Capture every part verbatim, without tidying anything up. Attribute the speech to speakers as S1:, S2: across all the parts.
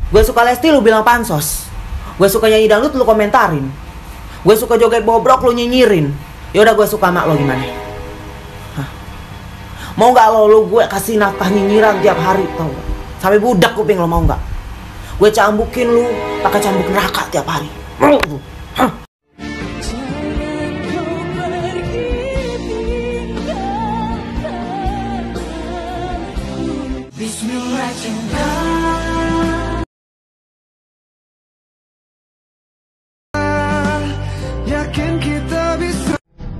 S1: Gue suka Lesti, lu bilang pansos. Gue suka nyanyi dangdut, lu komentarin. Gue suka joget bobrok, lu nyinyirin. Yaudah, gue suka mak lo gimana? Hah? Mau gak lo, lu gue kasih nafkah nyinyiran tiap hari, tau gak? Sampai budak kuping lo, mau gak? Gue cambukin lu pakai cambuk neraka tiap hari. Mau lu? Hah?
S2: Bismillah cinta. Yakin kita bisa.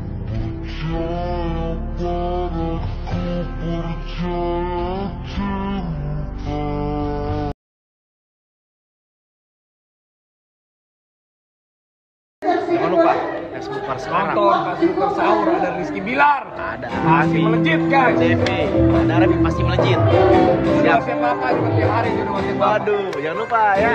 S3: Jangan lupa Facebook sekarang.
S4: Nonton Facebook sahur ada Rizky Bilar.
S3: Ada
S4: Pasti melejit guys.
S3: T V. Ada Raffi pasti melejit. Siap.
S4: Siap apa juga tiap hari di rumah kita.
S3: Waduh, jangan lupa ya.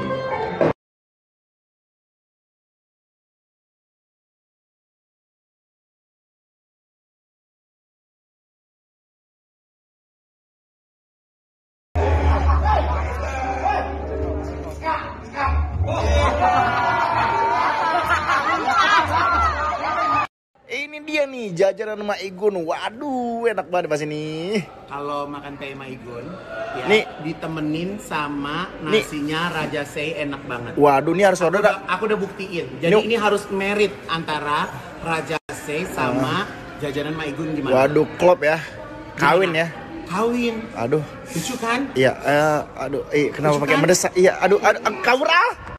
S3: Ini dia nih jajanan Mak Igun. Waduh, enak banget pas ini.
S5: Kalau makan teh Maigun, ya,
S3: Nih.
S5: ditemenin sama nasinya Raja Sei, enak banget.
S3: Waduh, ini harus
S5: Aku
S3: order.
S5: udah, aku udah buktiin. Jadi
S3: Ini-
S5: ini harus merit antara Raja Sei sama jajanan Maigun gimana?
S3: Waduh, klop ya. Kawin ya.
S5: Kawin.
S3: Aduh.
S5: Lucu kan?
S3: Iya, eh, aduh, eh, kenapa
S5: Lucu
S3: pakai
S5: kan?
S3: mendesak? Iya, aduh, aduh, kabur ah.